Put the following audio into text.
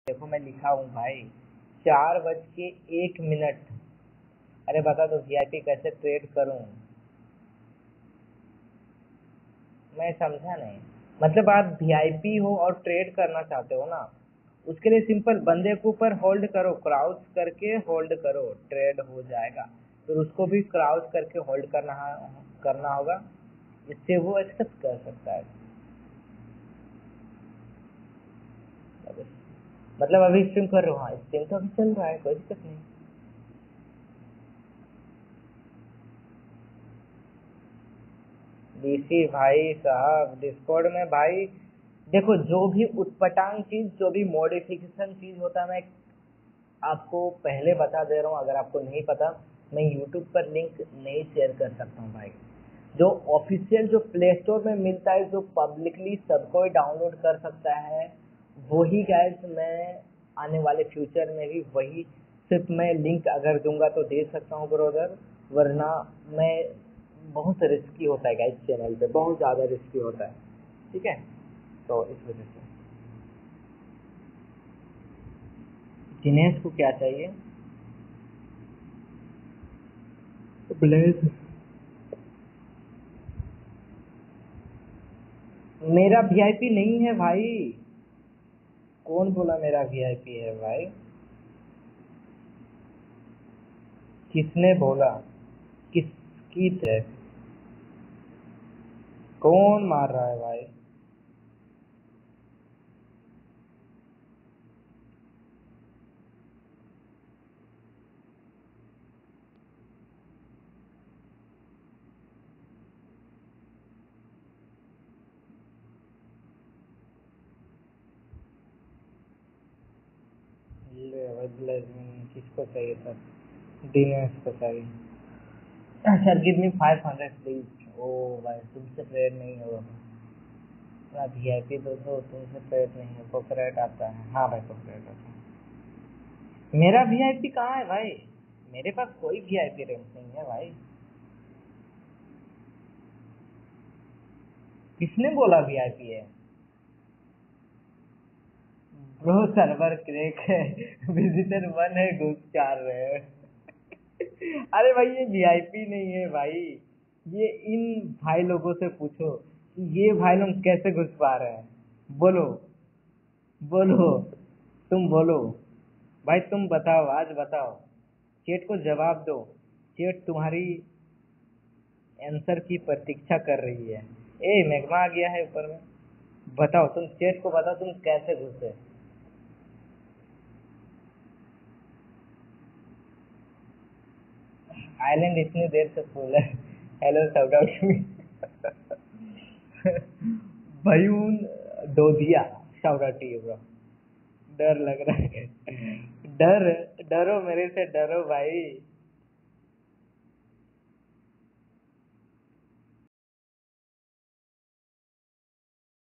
देखो मैं लिखा हूँ भाई 4:01। अरे बता दो वीआईपी कैसे ट्रेड करूँ। मैं समझा नहीं। मतलब आप वीआईपी हो और ट्रेड करना चाहते हो ना, उसके लिए सिंपल बंदे के ऊपर होल्ड करो, क्राउच करके होल्ड करो, ट्रेड हो जाएगा। फिर उसको भी क्राउच करके होल्ड करना होगा, इससे वो एक्सेप्ट कर सकता है। मतलब अभी स्ट्रीम कर रहा हूँ। हाँ स्ट्रीम तो अभी चल रहा है, कोई दिक्कत नहीं। डीसी भाई साहब डिस्कॉर्ड में भाई देखो, जो भी उटपटांग चीज, जो भी मॉडिफिकेशन चीज होता है, मैं आपको पहले बता दे रहा हूँ। अगर आपको नहीं पता, मैं यूट्यूब पर लिंक नहीं शेयर कर सकता हूँ भाई। जो ऑफिशियल जो प्ले स्टोर में मिलता है, जो पब्लिकली सब कोई डाउनलोड कर सकता है, वही गाइस मैं आने वाले फ्यूचर में भी वही सिर्फ मैं लिंक अगर दूंगा तो दे सकता हूँ ब्रदर, वरना मैं बहुत रिस्की होता है गाइस, चैनल पे बहुत ज़्यादा रिस्की होता है। ठीक है, तो इस वजह से दिनेश को क्या चाहिए? ब्लेज मेरा वीआईपी नहीं है भाई। कौन बोला मेरा वीआईपी है भाई? किसने बोला? किसकी थे? कौन मार रहा है भाई? ले भाई ब्लेज किसको चाहिए सर? दिनेश को चाहिए। Sir give me 500 please. ओ भाई तुमसे ट्रेड नहीं होगा। मेरा वीआईपी दो तुमसे ट्रेड नहीं है। पॉपरेट आता है? हाँ भाई पॉपरेट आता है। मेरा वीआईपी कहाँ है भाई? मेरे पास कोई वीआईपी रैंक नहीं है भाई। किसने बोला वीआईपी है? ब्रो सर्वर क्रैक है। विजिटर 1 है, घुस 4 रहे हैं। अरे भाई ये वीआईपी नहीं है भाई। ये इन भाई लोगों से पूछो कि ये भाई लोग कैसे घुस पा रहे हैं। बोलो, बोलो, तुम बोलो भाई, तुम बताओ, आज बताओ। चेट को जवाब दो। चेट तुम्हारी आंसर की प्रतीक्षा कर रही है। ए मैग्मा आ गया है ऊपर में। बताओ, तुम चेट को बताओ तुम कैसे घुसे। आइलैंड इतनी देर से फुल है। Hello shout out. भयून दोदिया, shout out to you bro. डर लग रहा है। डर, डरो मेरे से, डरो भाई।